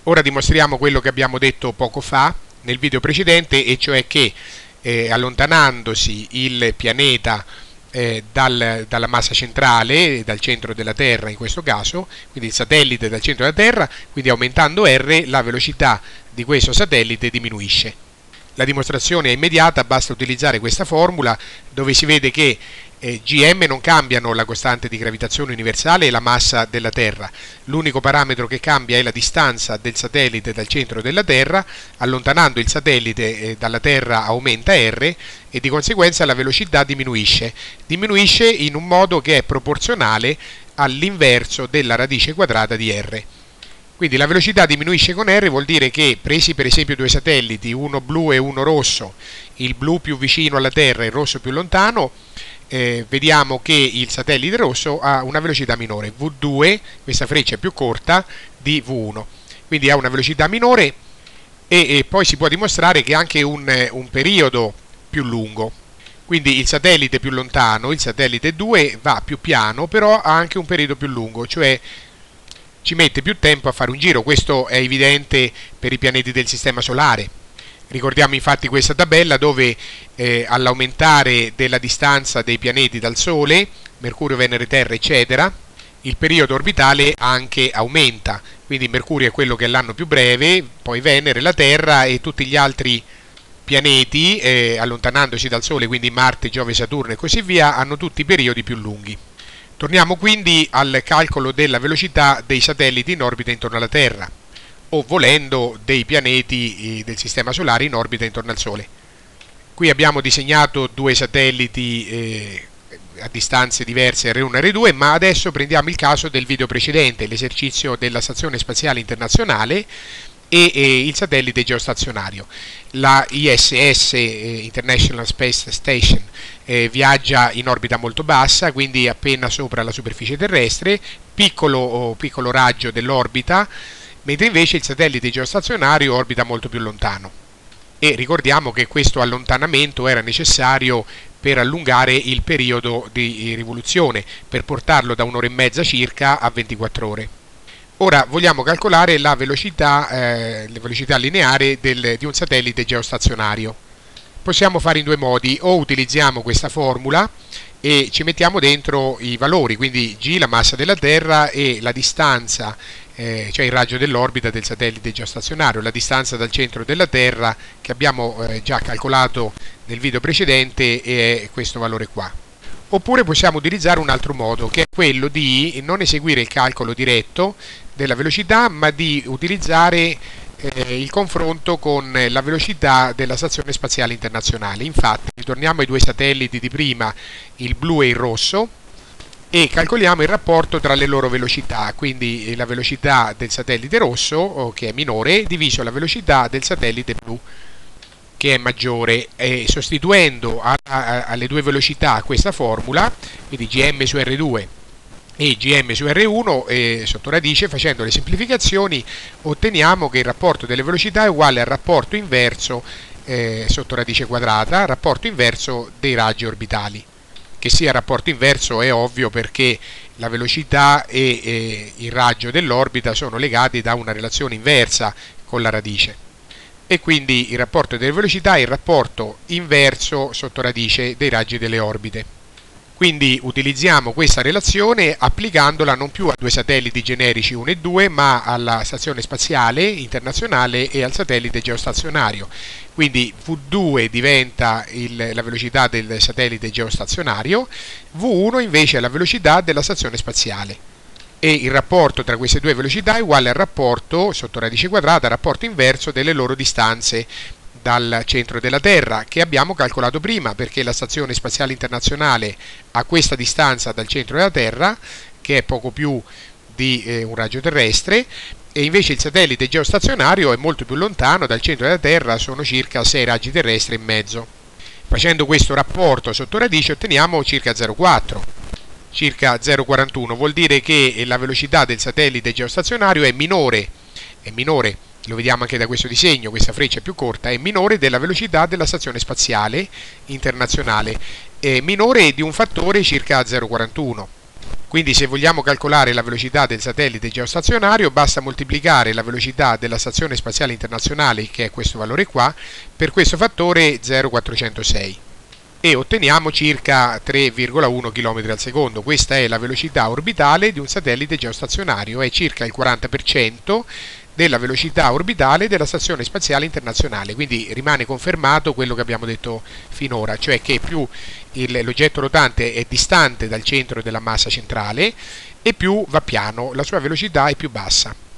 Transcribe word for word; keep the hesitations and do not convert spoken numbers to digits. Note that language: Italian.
Ora dimostriamo quello che abbiamo detto poco fa nel video precedente, e cioè che eh, allontanandosi il pianeta eh, dal, dalla massa centrale, dal centro della Terra in questo caso, quindi il satellite dal centro della Terra, quindi aumentando R, la velocità di questo satellite diminuisce. La dimostrazione è immediata, basta utilizzare questa formula dove si vede che eh, G M non cambiano la costante di gravitazione universale e la massa della Terra. L'unico parametro che cambia è la distanza del satellite dal centro della Terra. Allontanando il satellite eh, dalla Terra aumenta R e di conseguenza la velocità diminuisce. Diminuisce in un modo che è proporzionale all'inverso della radice quadrata di R. Quindi la velocità diminuisce con R, vuol dire che presi per esempio due satelliti, uno blu e uno rosso, il blu più vicino alla Terra e il rosso più lontano, eh, vediamo che il satellite rosso ha una velocità minore, V due, questa freccia è più corta, di V uno. Quindi ha una velocità minore e, e poi si può dimostrare che ha anche un, un periodo più lungo. Quindi il satellite più lontano, il satellite due, va più piano, però ha anche un periodo più lungo, cioè ci mette più tempo a fare un giro. Questo è evidente per i pianeti del Sistema Solare. Ricordiamo infatti questa tabella dove eh, all'aumentare della distanza dei pianeti dal Sole, Mercurio, Venere, Terra, eccetera, il periodo orbitale anche aumenta. Quindi Mercurio è quello che è l'anno più breve, poi Venere, la Terra e tutti gli altri pianeti, eh, allontanandosi dal Sole, quindi Marte, Giove, Saturno e così via, hanno tutti i periodi più lunghi. Torniamo quindi al calcolo della velocità dei satelliti in orbita intorno alla Terra, o volendo dei pianeti del Sistema Solare in orbita intorno al Sole. Qui abbiamo disegnato due satelliti eh, a distanze diverse R uno e R due, ma adesso prendiamo il caso del video precedente, l'esercizio della Stazione Spaziale Internazionale e, e il satellite geostazionario. La I S S, eh, International Space Station, eh, viaggia in orbita molto bassa, quindi appena sopra la superficie terrestre, piccolo, oh, piccolo raggio dell'orbita, mentre invece il satellite geostazionario orbita molto più lontano. E ricordiamo che questo allontanamento era necessario per allungare il periodo di rivoluzione, per portarlo da un'ora e mezza circa a ventiquattro ore. Ora vogliamo calcolare la velocità, eh, la velocità lineare del, di un satellite geostazionario. Possiamo fare in due modi: o utilizziamo questa formula e ci mettiamo dentro i valori, quindi G, la massa della Terra, e la distanza, eh, cioè il raggio dell'orbita del satellite geostazionario, la distanza dal centro della Terra che abbiamo eh, già calcolato nel video precedente, è questo valore qua. Oppure possiamo utilizzare un altro modo, che è quello di non eseguire il calcolo diretto della velocità, ma di utilizzare eh, il confronto con la velocità della Stazione Spaziale Internazionale. Infatti, ritorniamo ai due satelliti di prima, il blu e il rosso, e calcoliamo il rapporto tra le loro velocità, quindi la velocità del satellite rosso, che è minore, diviso la velocità del satellite blu, che è maggiore, e sostituendo a, a, alle due velocità questa formula, quindi G M su R due e G M su R uno, e sotto radice, facendo le semplificazioni, otteniamo che il rapporto delle velocità è uguale al rapporto inverso eh, sotto radice quadrata, rapporto inverso dei raggi orbitali. Che sia rapporto inverso è ovvio perché la velocità e, e il raggio dell'orbita sono legati da una relazione inversa con la radice. E quindi il rapporto delle velocità è il rapporto inverso sotto radice dei raggi delle orbite. Quindi utilizziamo questa relazione applicandola non più a due satelliti generici uno e due, ma alla Stazione Spaziale Internazionale e al satellite geostazionario. Quindi V due diventa il, la velocità del satellite geostazionario, V uno invece è la velocità della Stazione Spaziale. E il rapporto tra queste due velocità è uguale al rapporto sotto radice quadrata, rapporto inverso delle loro distanze dal centro della Terra, che abbiamo calcolato prima, perché la Stazione Spaziale Internazionale ha questa distanza dal centro della Terra, che è poco più di eh, un raggio terrestre, e invece il satellite geostazionario è molto più lontano dal centro della Terra, sono circa sei raggi terrestri e mezzo. Facendo questo rapporto sotto radice otteniamo circa zero virgola quattro. Circa zero virgola quarantuno, vuol dire che la velocità del satellite geostazionario è minore, è minore, lo vediamo anche da questo disegno, questa freccia è più corta, è minore della velocità della Stazione Spaziale Internazionale, è minore di un fattore circa zero virgola quarantuno. Quindi se vogliamo calcolare la velocità del satellite geostazionario basta moltiplicare la velocità della Stazione Spaziale Internazionale, che è questo valore qua, per questo fattore zero virgola quattrocentosei e otteniamo circa tre virgola uno chilometri al secondo. Questa è la velocità orbitale di un satellite geostazionario, è circa il quaranta per cento della velocità orbitale della Stazione Spaziale Internazionale, quindi rimane confermato quello che abbiamo detto finora, cioè che più l'oggetto rotante è distante dal centro della massa centrale e più va piano, la sua velocità è più bassa.